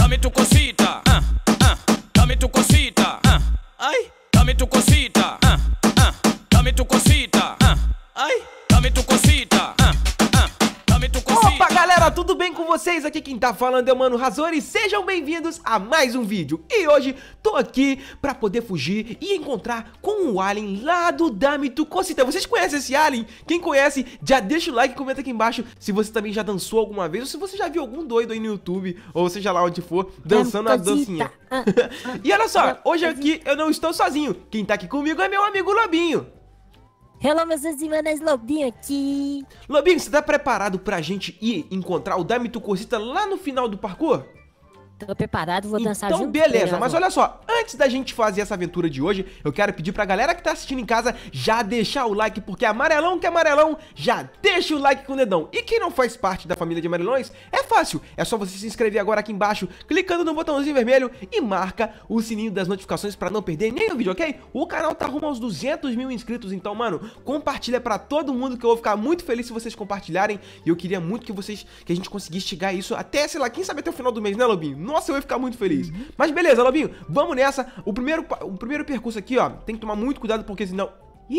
dame tu cosita, dame tu cosita, ay, dame tu cosita, dame tu cosita, ay, dame tu cosita, dame tu cosita. Opa, galera, tudo bem com vocês? Aqui quem tá falando é o Mano Razori. Sejam bem-vindos a mais um vídeo. E hoje tô aqui pra poder fugir e encontrar com o alien lá do Dame Tu Cosita. Vocês conhecem esse alien? Quem conhece, já deixa o like e comenta aqui embaixo se você também já dançou alguma vez, ou se você já viu algum doido aí no YouTube, ou seja lá onde for, dançando a dancinha. E olha só, hoje aqui eu não estou sozinho. Quem tá aqui comigo é meu amigo Lobinho. Hello, meus irmãos, Lobinho aqui. Lobinho, você tá preparado pra gente ir encontrar o Dame Tu Cosita lá no final do parkour? Tô preparado, vou dançar então, junto. beleza, mas olha só, antes da gente fazer essa aventura de hoje, eu quero pedir pra galera que tá assistindo em casa já deixar o like, porque amarelão que é amarelão, já deixa o like com o dedão. E quem não faz parte da família de amarelões, é fácil, é só você se inscrever agora aqui embaixo, clicando no botãozinho vermelho e marca o sininho das notificações pra não perder nenhum vídeo, ok? O canal tá rumo aos 200 mil inscritos, então, mano, compartilha pra todo mundo que eu vou ficar muito feliz se vocês compartilharem. E eu queria muito que a gente conseguisse chegar a isso até, sei lá, quem sabe até o final do mês, né, Lobinho? Nossa, eu ia ficar muito feliz. Mas beleza, Lobinho, vamos nessa. O primeiro percurso aqui, ó, tem que tomar muito cuidado porque senão... Ih!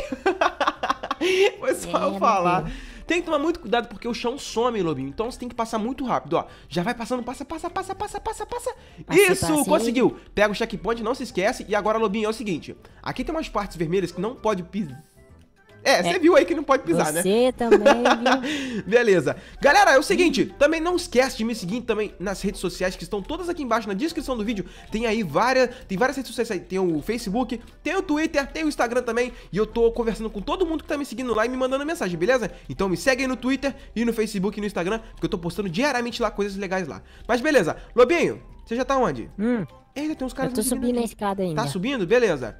Foi só eu falar. Tem que tomar muito cuidado porque o chão some, Lobinho. Então você tem que passar muito rápido, ó. Já vai passando, passa. Isso, conseguiu. Pega o checkpoint, não se esquece. E agora, Lobinho, é o seguinte. Aqui tem umas partes vermelhas que não pode pisar. Você viu aí que não pode pisar, né? Você também, viu? Beleza. Galera, é o seguinte, também não esquece de me seguir também nas redes sociais que estão todas aqui embaixo na descrição do vídeo. Tem aí várias redes sociais aí. Tem o Facebook, tem o Twitter, tem o Instagram também. E eu tô conversando com todo mundo que tá me seguindo lá e me mandando mensagem, beleza? Então me segue aí no Twitter e no Facebook e no Instagram, porque eu tô postando diariamente lá coisas legais lá. Mas beleza. Lobinho, você já tá onde? Eita, tem uns caras... Eu tô subindo a escada ainda. Tá subindo? Beleza.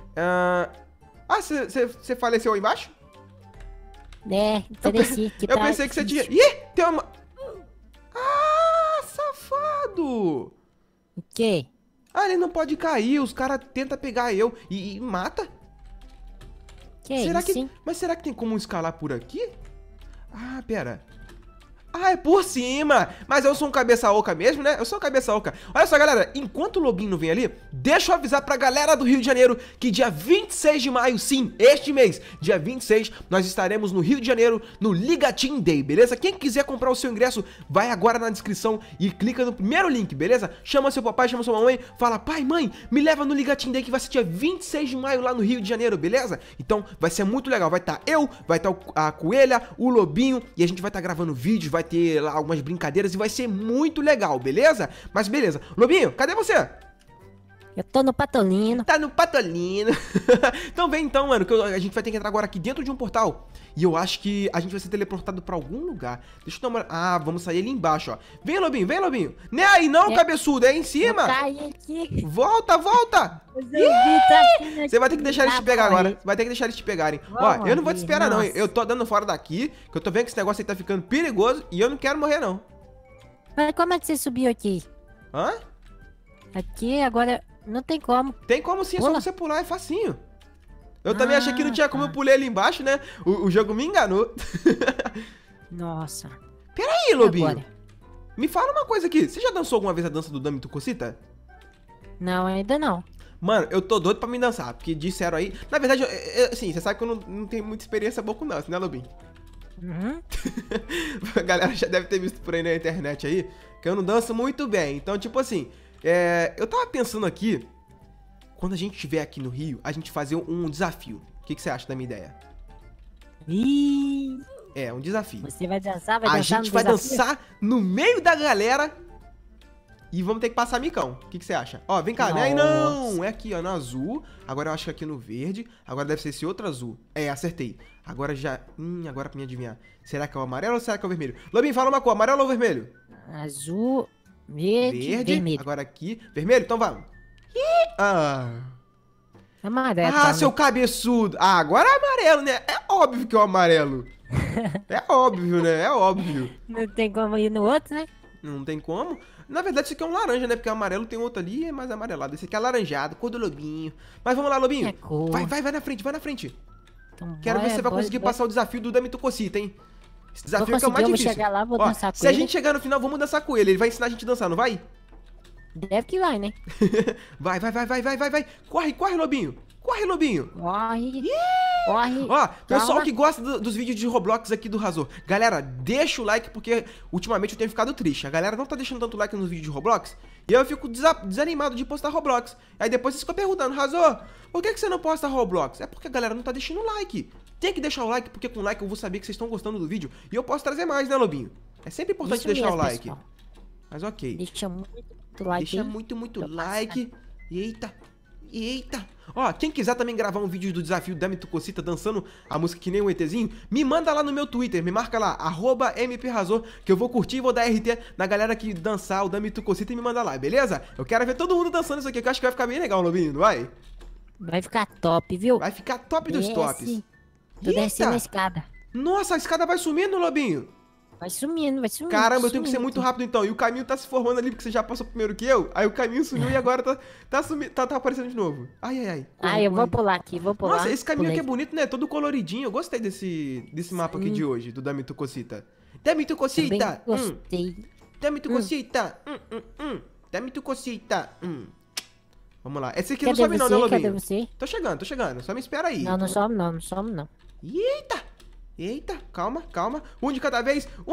Você faleceu aí embaixo? Pareci que eu pensei que você tinha... Ih, tem uma... Ah, safado! O quê? Ah, ele não pode cair, os caras tentam pegar eu e mata. Será que... Mas será que tem como escalar por aqui? Ah, pera... Ah, é por cima. Mas eu sou um cabeça oca mesmo, né? Eu sou um cabeça oca. Olha só, galera. Enquanto o Lobinho não vem ali, deixa eu avisar pra galera do Rio de Janeiro que dia 26 de maio, sim, este mês, dia 26, nós estaremos no Rio de Janeiro, no Liga Team Day, beleza? Quem quiser comprar o seu ingresso, vai agora na descrição e clica no primeiro link, beleza? Chama seu papai, chama sua mamãe, fala, pai, mãe, me leva no Liga Team Day que vai ser dia 26 de maio lá no Rio de Janeiro, beleza? Então, vai ser muito legal. Vai estar eu, vai estar a Coelha, o Lobinho, e a gente vai estar gravando vídeos, vai ter lá algumas brincadeiras e vai ser muito legal, beleza? Mas beleza. Lobinho, cadê você? Eu tô no Patolino. Tá no Patolino. Então vem então, mano, que a gente vai ter que entrar agora aqui dentro de um portal. E eu acho que a gente vai ser teleportado pra algum lugar. Deixa eu dar uma... Ah, vamos sair ali embaixo, ó. Vem, Lobinho, vem, Lobinho. Não é aí não, cabeçudo, é em cima. Eu caí aqui. Volta. Você vai ter que deixar eles te pegar agora. Vai ter que deixar eles te pegarem. Ó, eu não vou te esperar não. Eu tô dando fora daqui, que eu tô vendo que esse negócio aí tá ficando perigoso e eu não quero morrer não. Mas como é que você subiu aqui? Hã? Aqui, agora, não tem como. Tem como sim, é só você pular, é facinho. Eu também achei que não tinha como eu pulei ali embaixo, né? O jogo me enganou. Nossa. Pera aí, Lobinho. Agora? Me fala uma coisa aqui. Você já dançou alguma vez a dança do Dame Tu Cosita? Não, ainda não. Mano, eu tô doido pra me dançar, porque disseram aí... Na verdade, assim, você sabe que eu não tenho muita experiência boa com dança, né, Lobinho? A galera já deve ter visto por aí na internet aí, que eu não danço muito bem. Então, tipo assim, eu tava pensando aqui... Quando a gente estiver aqui no Rio, a gente fazer um desafio. O que você acha da minha ideia? É, um desafio. Você vai dançar, A gente vai dançar no meio da galera e vamos ter que passar micão. O que você acha? Ó, vem cá, não é aí não. É aqui, ó, no azul. Agora eu acho que aqui no verde. Agora deve ser esse outro azul. É, acertei. Agora já... agora pra mim adivinhar. Será que é o amarelo ou será que é o vermelho? Lobinho, fala uma cor. Amarelo ou vermelho? Azul, verde, vermelho. Agora aqui. Vermelho? Então vamos. Amarelo. Seu cabeçudo. Ah, agora é amarelo, né? É óbvio que é o amarelo. É óbvio, né? É óbvio. Não tem como ir no outro, né? Não tem como. Na verdade, isso aqui é um laranja, né? Porque o amarelo tem outro ali, é mais amarelado. Esse aqui é laranjado, cor do Lobinho. Mas vamos lá, Lobinho. Vai na frente, vai na frente. Então, quero ver se você vai conseguir passar o desafio do Dame Tu Cosita, hein? Esse desafio que é o mais difícil. Chegar lá, vou dançar com se a gente chegar no final, vamos dançar com ele. Ele vai ensinar a gente a dançar, não vai? Deve que vai, né? Vai. Corre, Lobinho. Corre, Lobinho. Corre. Corre. Ó, pessoal Calma. que gosta dos vídeos de Roblox aqui do Razor, galera, deixa o like porque ultimamente eu tenho ficado triste. A galera não tá deixando tanto like nos vídeos de Roblox e eu fico desanimado de postar Roblox. Aí depois vocês ficam perguntando, Razor, por que você não posta Roblox? É porque a galera não tá deixando like. Tem que deixar o like porque com like eu vou saber que vocês estão gostando do vídeo e eu posso trazer mais, né, Lobinho? É sempre importante Isso deixar o mesmo, like. pessoal. Mas ok. Deixa muito like. Deixa hein? muito Tô like. Eita. Ó, quem quiser também gravar um vídeo do desafio da Mitucocita dançando a música que nem um ETzinho, me manda lá no meu Twitter, me marca lá, @mprrazor, que eu vou curtir e vou dar RT na galera que dançar o da Mitucocita e me manda lá, beleza? Eu quero ver todo mundo dançando isso aqui, que eu acho que vai ficar bem legal, Lobinho, não vai? Vai ficar top, viu? Vai ficar top dos tops. Tô descendo a Eita. escada. Nossa, a escada vai sumindo, Lobinho. Vai sumindo. Caramba, eu tenho que ser muito rápido então. E o caminho tá se formando ali, porque você já passou primeiro que eu. Aí o caminho sumiu e agora tá aparecendo de novo. Ai. Eu vou pular aqui, vou pular. Nossa, esse caminho aqui é Pulei. bonito, né? Todo coloridinho. Eu gostei desse mapa aqui de hoje, do da Mitucocita. Da Mitucocita! Também gostei. Da Mitucocita! Da Mitucocita! Vamos lá. Esse aqui não Cadê sobe não, né, você? Lobinho? Cadê você? Tô chegando. Só me espera aí. Não some não. Eita, calma. Um de cada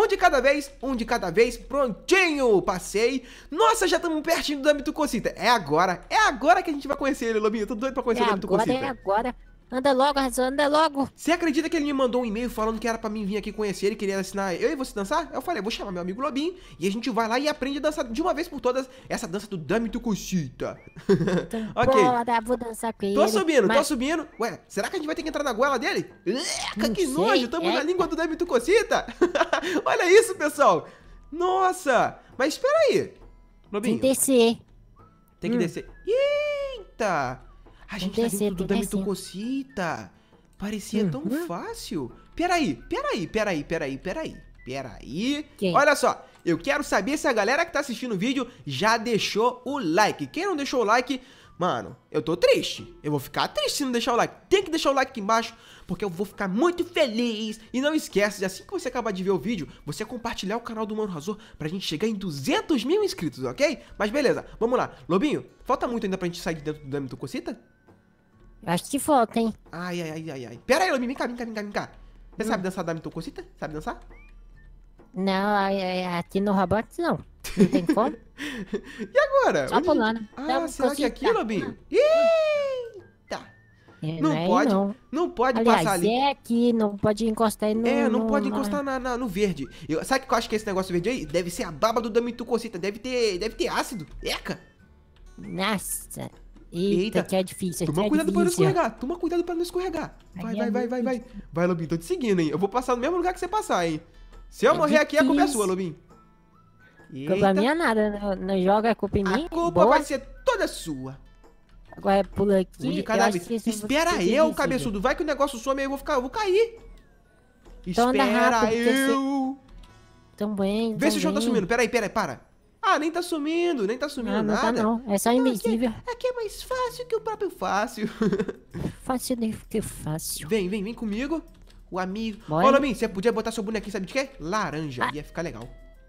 vez. Prontinho, passei. Nossa, já estamos pertinho do da Mitucocita. É agora que a gente vai conhecer ele, Lobinho. Eu tô doido pra conhecer o da Mitucocita. É agora. Anda logo, Razor, anda logo. Você acredita que ele me mandou um e-mail falando que era pra mim vir aqui conhecer ele, queria ensinar eu e você dançar? Eu falei, vou chamar meu amigo Lobinho e a gente vai lá e aprende a dançar de uma vez por todas essa dança do da Mitucocita. Ok. Bora, vou dançar com ele. Tô mas- subindo. Ué, será que a gente vai ter que entrar na goela dele? Não Que sei, nojo, tamo é. na língua do da Mitucocita. Olha isso, pessoal. Nossa, mas espera aí. Tem Lobinho, que descer. tem que descer. Eita, a gente tá descer, dentro do tem da que descer. Mitucocita. Parecia tão fácil. Peraí. Quem? Olha só, eu quero saber se a galera que tá assistindo o vídeo já deixou o like. Quem não deixou o like, mano, eu tô triste. Eu vou ficar triste se não deixar o like. Tem que deixar o like aqui embaixo, porque eu vou ficar muito feliz. E não esquece, de assim que você acabar de ver o vídeo, você compartilhar o canal do Mano Razor pra gente chegar em 200 mil inscritos, ok? Mas beleza, vamos lá. Lobinho, falta muito ainda pra gente sair de dentro do Mitucocita? Acho que falta, hein? Ai. Pera aí, Lobinho, vem cá. Você sabe dançar da Mitucocita? Sabe dançar? Não, aqui no Roblox não. Não tem como. E agora? Só Onde a gente- pulando. Ah, será que é aqui, Cocita. Lobinho? Eita! Não aí pode, não. não pode Aliás, passar ali. é aqui, não pode encostar aí no... Não pode no- encostar no verde. Sabe o que eu acho que esse negócio verde aí? Deve ser a baba do da Mitucocita. Deve ter ácido. Eca! Nossa. Eita. Eita, que é difícil. Toma que é cuidado pra não difícil. escorregar. Toma cuidado pra não escorregar. Vai. Ai, é muito Vai, Lobinho, tô te seguindo, hein. Eu vou passar no mesmo lugar que você passar, hein. Se eu É morrer aqui, a culpa é difícil. sua, Lobinho. Culpa minha nada, não joga a culpa em mim. A culpa Boa. vai ser toda sua. Agora pula aqui. Um de eu cada acho vez. que esse Espera vai ser eu, invisível. cabeçudo. Vai que o negócio some aí, eu vou cair. Então anda Espera rápido, porque eu. Também. Vê se o chão tá sumindo. Pera aí, para. Ah, nem tá sumindo Não tá nada. não. É só invisível. Aqui é mais fácil que o próprio fácil. Fácil de que fácil. Vem comigo. O amigo. Bora. Ô, Lobinho, você podia botar seu bonequinho, sabe de quê? Laranja. Ah. Ia ficar legal.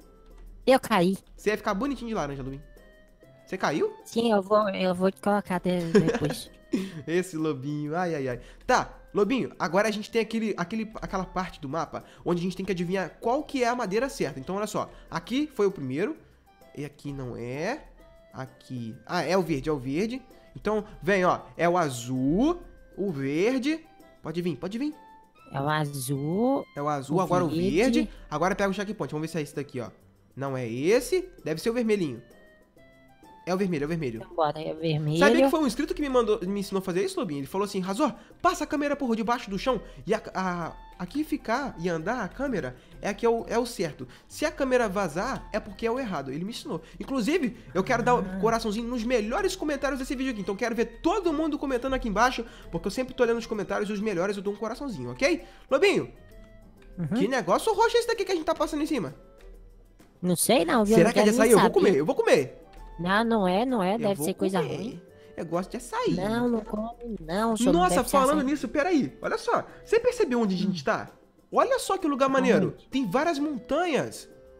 Eu caí. Você ia ficar bonitinho de laranja, Lobinho. Você caiu? Sim, eu vou te colocar depois. Esse Lobinho, ai. Tá, Lobinho, agora a gente tem aquela parte do mapa onde a gente tem que adivinhar qual que é a madeira certa. Então, olha só, aqui foi o primeiro, e aqui não é, aqui... Ah, é o verde. Então, vem, ó, é o azul, o verde, pode vir. É o azul. É o azul, O agora o verde. verde, agora pega o checkpoint, vamos ver se é esse daqui, ó. Não é esse, deve ser o vermelhinho. É o vermelho. Bora, é vermelho. Sabia que foi um inscrito que me ensinou a fazer isso, Lobinho? Ele falou assim, Razor, passa a câmera por debaixo do chão e aqui ficar e andar a câmera é o certo. Se a câmera vazar, é porque é o errado. Ele me ensinou. Inclusive, eu quero dar um coraçãozinho nos melhores comentários desse vídeo aqui. Então, eu quero ver todo mundo comentando aqui embaixo, porque eu sempre tô olhando os comentários e os melhores eu dou um coraçãozinho, ok? Lobinho, que negócio roxo é esse daqui que a gente tá passando em cima? Não sei não, viu? Será Não que é de quero nem açaí? saber. Eu vou comer. Não é. Eu Deve vou ser coisa comer. ruim. Eu gosto de açaí. Não come não. Só não Nossa, deve ser falando açaí. nisso, peraí. Olha só. Você percebeu onde a gente tá? Olha só que lugar maneiro. Tem várias montanhas.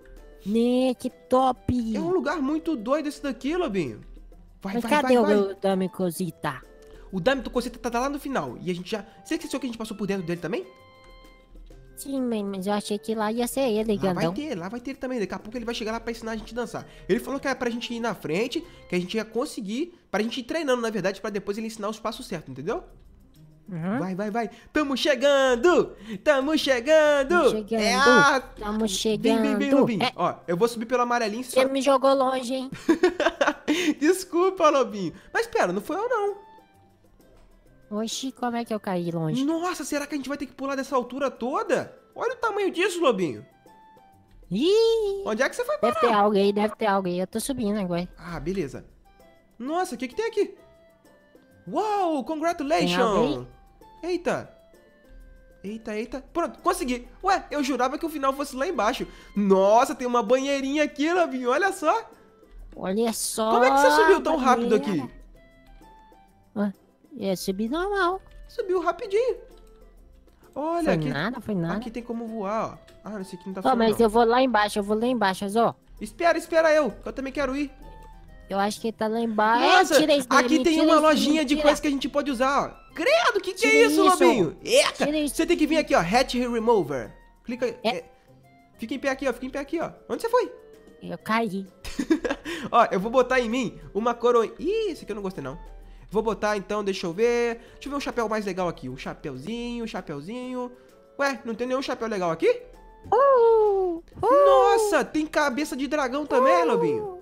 Né, que top. É um lugar muito doido esse daqui, Lobinho. Vai, Mas vai, cadê vai, vai. o Dami Cosita? O Dami Tocosita tá lá no final. E a gente já... Você esqueceu que a gente passou por dentro dele também? Sim, mas eu achei que lá ia ser ele, grandão. Lá vai ter ele também. Daqui a pouco ele vai chegar lá pra ensinar a gente a dançar. Ele falou que é pra gente ir na frente, que a gente ia conseguir, pra gente ir treinando, na verdade, pra depois ele ensinar os passos certos, entendeu? Uhum. Vai, vai, vai. Tamo chegando! Tamo chegando! Tamo chegando. Vem, vem, Lobinho. É. Ó, eu vou subir pelo amarelinho. Você me jogou longe, hein? Desculpa, Lobinho. Mas pera, não foi eu não. Oxi, como é que eu caí longe? Nossa, será que a gente vai ter que pular dessa altura toda? Olha o tamanho disso, Lobinho. Ih, Onde é que você foi deve ter parar? algo aí, deve ter algo aí. Eu tô subindo agora. Ah, beleza. Nossa, o que que tem aqui? Uau, Tem congratulations. algo Eita. Eita, eita. Pronto, consegui. Ué, eu jurava que o final fosse lá embaixo. Nossa, tem uma banheirinha aqui, Lobinho. Olha só. Olha só. Como é que você subiu tão rápido aqui? Eu subi normal. Subiu rapidinho. Olha, Foi aqui, nada, foi nada. aqui tem como voar, ó. Ah, esse aqui não tá Ó, funcionando. mas eu vou lá embaixo, ó. Espera eu, que eu também quero ir. Eu acho que ele tá lá embaixo. Nossa, Tira isso aqui dali, tem tira uma isso dali, lojinha de tira. coisas que a gente pode usar, ó. Credo, que é Tira isso, isso. Lobinho? Eita, Tira isso. você tem que vir aqui, ó, Hatch Remover. Clica, É. fica em pé aqui, ó, Onde você foi? Eu caí. Ó, eu vou botar em mim uma coroa. Ih, esse aqui eu não gostei, não. Vou botar, então, deixa eu ver um chapéu mais legal aqui. Um chapéuzinho. Ué, não tem nenhum chapéu legal aqui? Nossa, tem cabeça de dragão também, Lobinho.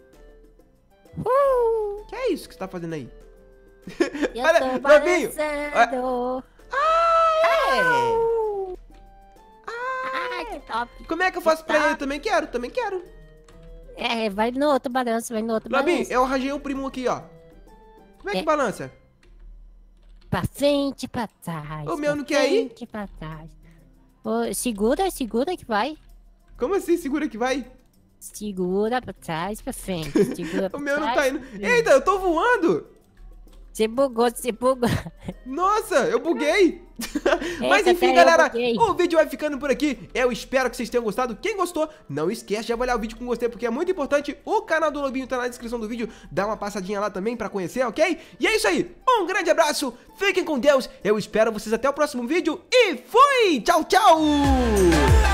Que é isso que você tá fazendo aí? Eu Olha, tô Lobinho. balançando. Ah, que top. Como é que eu faço pra ir? Eu também quero. É, vai no outro balanço, Lobinho, eu arranjei um primo aqui, ó. Como é que É. balança? Pra frente, pra trás. O meu pra não quer ir? frente, pra trás. Ô, segura que vai. Como assim? Segura que vai. Segura pra trás, pra frente. Segura O pra meu não trás, tá indo. pra frente. Eita, eu tô voando. Você bugou. Nossa, eu buguei. Mas Eita, enfim, até eu galera, buguei. o vídeo vai ficando por aqui. Eu espero que vocês tenham gostado. Quem gostou, não esquece de avaliar o vídeo com gostei, porque é muito importante. O canal do Lobinho tá na descrição do vídeo. Dá uma passadinha lá também pra conhecer, ok? E é isso aí. Um grande abraço. Fiquem com Deus. Eu espero vocês até o próximo vídeo. E fui! Tchau, tchau!